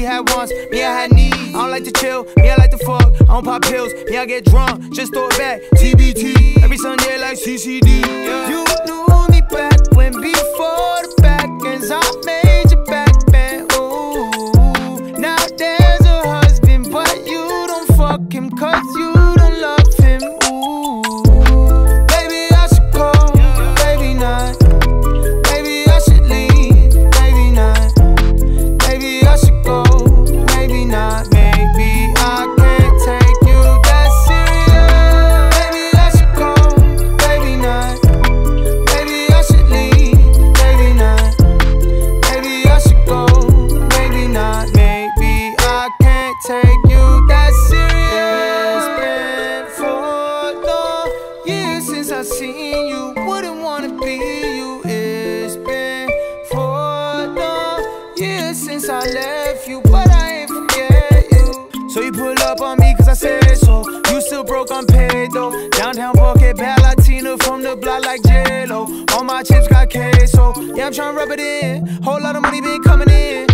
had wants, me, I had needs. I don't like to chill, me, I like to fuck. I don't pop pills, me, I get drunk. Just throw it back, TBT. Every Sunday like CCD. Yeah. You knew me back when before the back ends. I made you back then. Ooh, now there's a husband, but you don't fuck him 'cause you don't love him. Ooh, baby, I should call, baby, not. Maybe I should leave, maybe not. Maybe I should go, maybe not. Maybe I can't take you that serious. Maybe I should call, maybe not. Maybe I should leave, maybe not. Maybe I should go, maybe not. Maybe I can't take you that serious. Been for long years since I seen you. Wouldn't wanna be you. It's been for long years since I left you, but I ain't forget you. So you pull up on me 'cause I said so. You still broke, I'm paid though. Downtown Bucket, bad Latina from the block like J-Lo. All my chips got queso. Yeah, I'm tryna rub it in. Whole lot of money been coming in.